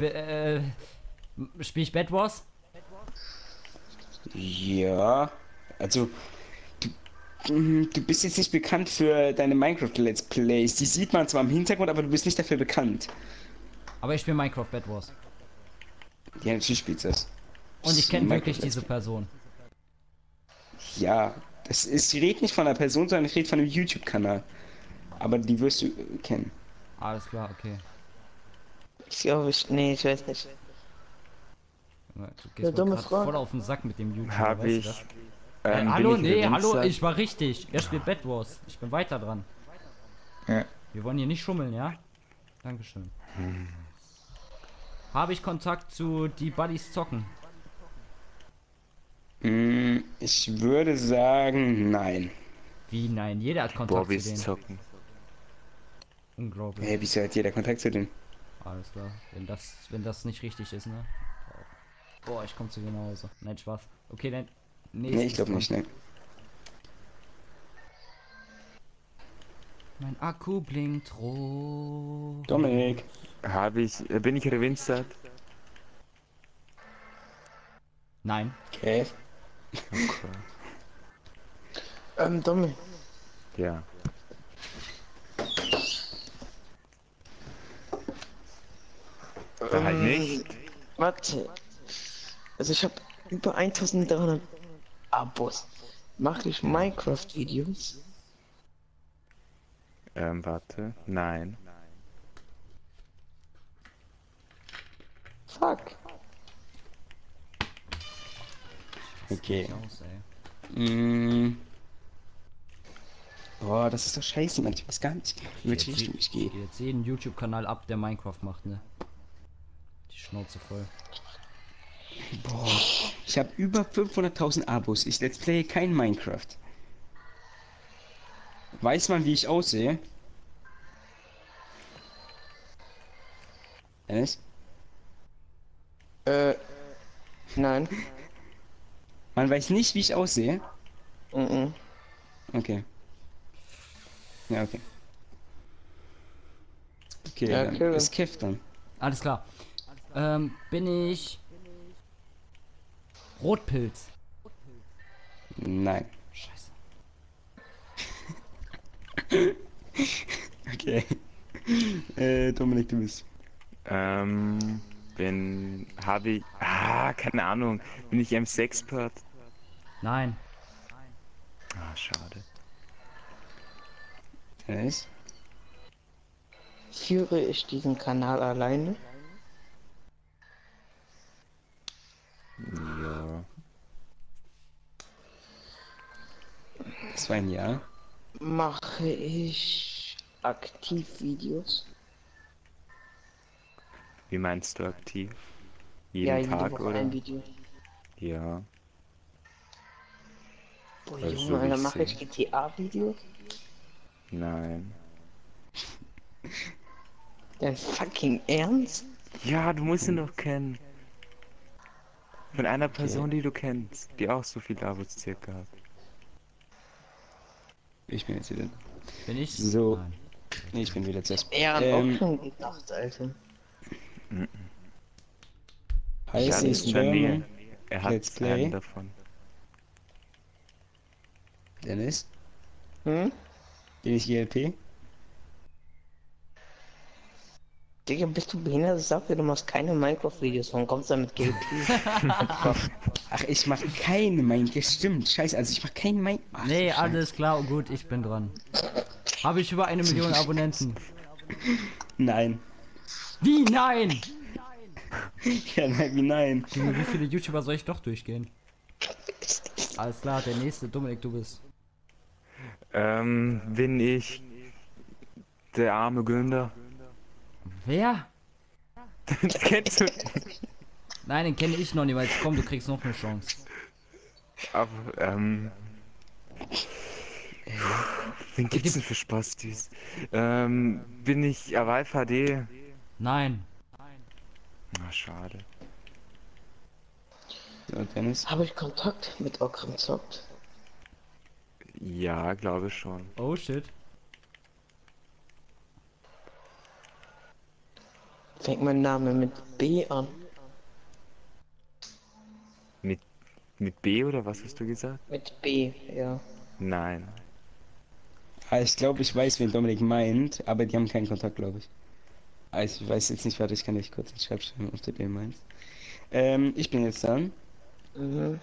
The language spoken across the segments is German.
Spiel ich Bed Wars? Ja, also du bist jetzt nicht bekannt für deine Minecraft-Let's Plays. Die sieht man zwar im Hintergrund, aber du bist nicht dafür bekannt. Aber ich spiele Minecraft Bed Wars. Ja, natürlich spielst du das. Und ich Das ist ein kenne wirklich Minecraft-Let's diese Play. Person. Ja, das ist, ich rede nicht von einer Person, sondern ich rede von einem YouTube-Kanal. Aber die wirst du kennen. Alles klar, okay. Ich glaube, nee, ich weiß nicht. Du Eine gehst mir dumme gerade voll Frage. auf den Sack mit dem YouTuber, Habe weißt du das? ich. Bin Hallo, ich nee, hallo, Winzer? ich war richtig. Er spielt Bed Wars. Ich bin weiter dran. Ja. Wir wollen hier nicht schummeln, ja? Dankeschön. Habe ich Kontakt zu die Buddies zocken? Ich würde sagen, nein. Wie nein, jeder hat Kontakt zu Bobbys denen. zocken. Unglaublich. Hey, wieso hat jeder Kontakt zu denen? Alles klar. Wenn das nicht richtig ist, ne? Boah, ich komme zu dir nach Hause. Nein, Spaß. Okay, dann. Nee, ich glaube nicht, ne. Mein Akku blinkt rot. Dominik. Bin ich Winzer? Nein. Okay. Okay. Dumme. Ja. Halt nicht. Warte. Also ich habe über 1300 Abos. Mache ich Minecraft-Videos? Warte. Nein. Fuck. Okay. Aus, ey. Boah, das ist doch scheiße, man. Ich weiß gar nicht, in welche Jetzt Richtung ich gehe gehe. jetzt jeden YouTube-Kanal ab, der Minecraft macht, ne? Die Schnauze voll. Boah, ich habe über 500.000 Abos. Ich let's play kein Minecraft. Weiß man, wie ich aussehe? Dennis? Nein. Man weiß nicht, wie ich aussehe? Mhm. Okay. Ja, okay. Okay, Ja, dann okay. ist Kev dann. Alles klar. Bin ich Rotpilz? Nein. Scheiße. Okay. Dominik, du bist. Habe ich. Keine Ahnung. Bin ich M6-Part? Nein. Ah, schade. Dennis? Führe ich diesen Kanal alleine? Ja. Das war ein Ja. Mache ich Aktivvideos? Wie meinst du aktiv? Ja, Jeden jede Tag Woche oder? ein Video. Ja. Boah, Also, so Junge, wie dann ich mache ich sehe. GTA-Videos? Nein. Dein fucking Ernst? Ja, du musst ihn doch kennen. Von einer Okay. Person, die du kennst, die auch so viel Abos circa hat. Ich bin jetzt wieder. Bin ich? So. Nein. Nee, ich bin wieder zuerst. Er hat auch schon gedacht, Alter. Ja, Heißt die es ist in der Nähe. German Er hat Let's Play. einen davon. Dennis? Hm? Bin ich GLP? Digga, bist du behindert? Sag dir, du machst keine Minecraft-Videos. Warum kommst du damit GLP? Ach, ich mache keine Minecraft. Stimmt, scheiße. Also ich mache kein Minecraft. Nee, alles klar und gut, ich bin dran. Habe ich über 1 Million Abonnenten? Nein. Wie? Nein! Ja, nein, wie nein? Junge, wie viele YouTuber soll ich doch durchgehen? Alles klar, der nächste, Dominik, du bist. Bin ich der arme Günther? Wer? Das kennst du. Nein, den kenne ich noch nicht, weil komm, du kriegst noch eine Chance. Aber, wen gibt's denn für Spastis? Bin ich Aval HD? Nein. Na, schade. So, Dennis? Habe ich Kontakt mit Okrim zockt? Ja, glaube schon. Oh shit. Fängt mein Name mit B an? Mit B oder was hast du gesagt? Mit B, ja. Nein. Ich glaube, ich weiß, wen Dominik meint, aber die haben keinen Kontakt, glaube ich. Ich weiß jetzt nicht, warte, ich kann nicht kurz ins Schreibschreiben, ob du den meinst. Ich bin jetzt dran. Mhm.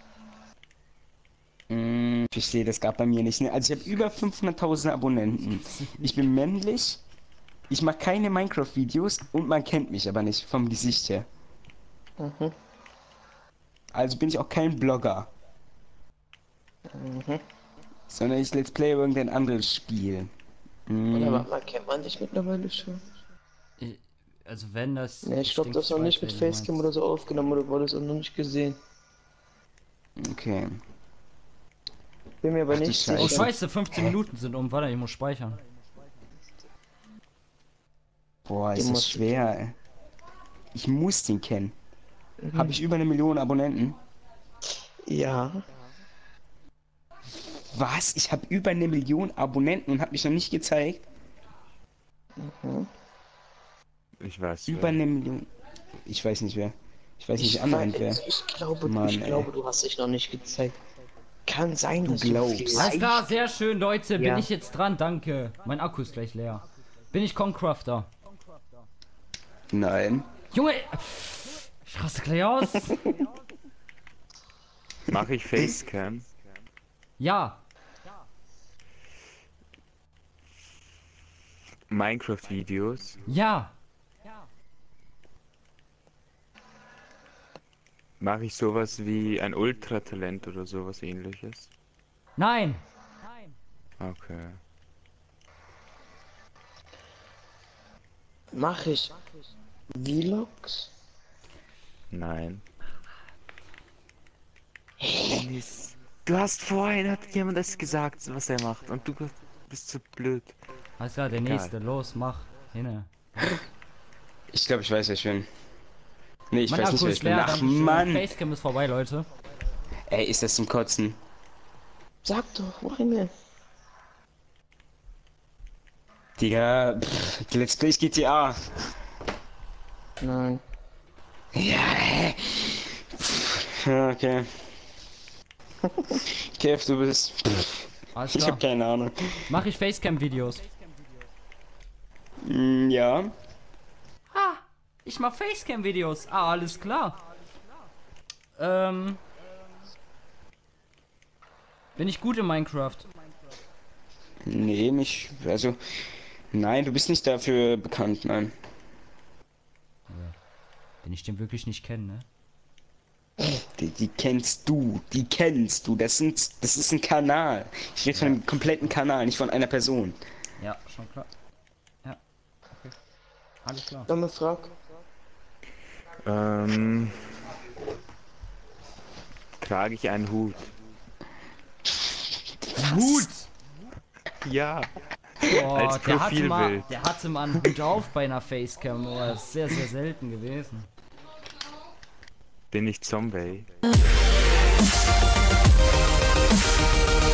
Ich verstehe, das gab bei mir nicht. Ne? Also ich habe über 500.000 Abonnenten. Ich bin männlich. Ich mache keine Minecraft-Videos und man kennt mich aber nicht vom Gesicht her. Mhm. Also bin ich auch kein Blogger. Mhm. Sondern ich Let's Play irgendein anderes Spiel. Oder warte mal, kennt man dich mittlerweile schon? Also wenn das... Ne, ich glaube, das ist noch nicht mit Facecam oder so aufgenommen oder wurde es auch noch nicht gesehen. Okay. Bin mir aber Ach, die nicht Scheiße. Oh sicher. scheiße, 15 Minuten sind um. Warte, ich muss speichern. Boah, Den ist das musst du schwer, ey. Ich muss den kennen. Habe ich über 1 Million Abonnenten? Ja. Was? Ich habe über 1 Million Abonnenten und habe mich noch nicht gezeigt? Mhm. Ich weiß. Über 1 Million. Ich weiß nicht wer. Ich weiß nicht, anhand wer. Ich glaube, Mann, du hast dich noch nicht gezeigt. Kann sein, Du dass glaubst. du Alles klar, vielleicht... sehr schön, Leute. Ja. Bin ich jetzt dran? Danke. Mein Akku ist gleich leer. Bin ich Concrafter? Nein. Junge! Ich raste gleich aus. Mache ich Facecam? Ja. Minecraft-Videos? Ja. Mache ich sowas wie ein Ultratalent oder sowas ähnliches? Nein. Okay. Mach ich Vlogs? Nein. Dennis, du hast vorhin, hat jemand das gesagt, was er macht und du bist so blöd. Alles klar, der Egal. nächste. Los, mach. Hinne. Ich glaube, ich weiß, wer ich bin. Nee, ich Mein weiß nicht, Akku wer ist ich bin. leer. Ach, Dankeschön. Mann. Facecam ist vorbei, Leute. Ey, ist das zum Kotzen? Sag doch, meine. Digga, Let's Play GTA. Nein. Ja, ja, okay. Kev, du bist... Alles Ich klar. hab keine Ahnung. Mach ich Facecam-Videos? Ja. Ah, ich mach Facecam-Videos. Ah, alles klar. Bin ich gut in Minecraft? Nee, nicht... Also... Nein, du bist nicht dafür bekannt, nein. Wenn ich den wirklich nicht kenne, ne? Die kennst du. Die kennst du. Das ist ein Kanal. Ich rede von einem kompletten Kanal, nicht von einer Person. Ja, schon klar. Ja. Okay. Alles klar. Dumme Frage. Trage ich einen Hut? Hut! Ja. Boah, Als Profilbild. der hatte mal einen Hut auf bei einer Facecam, aber das ist sehr, sehr selten gewesen. Bin ich Zombie?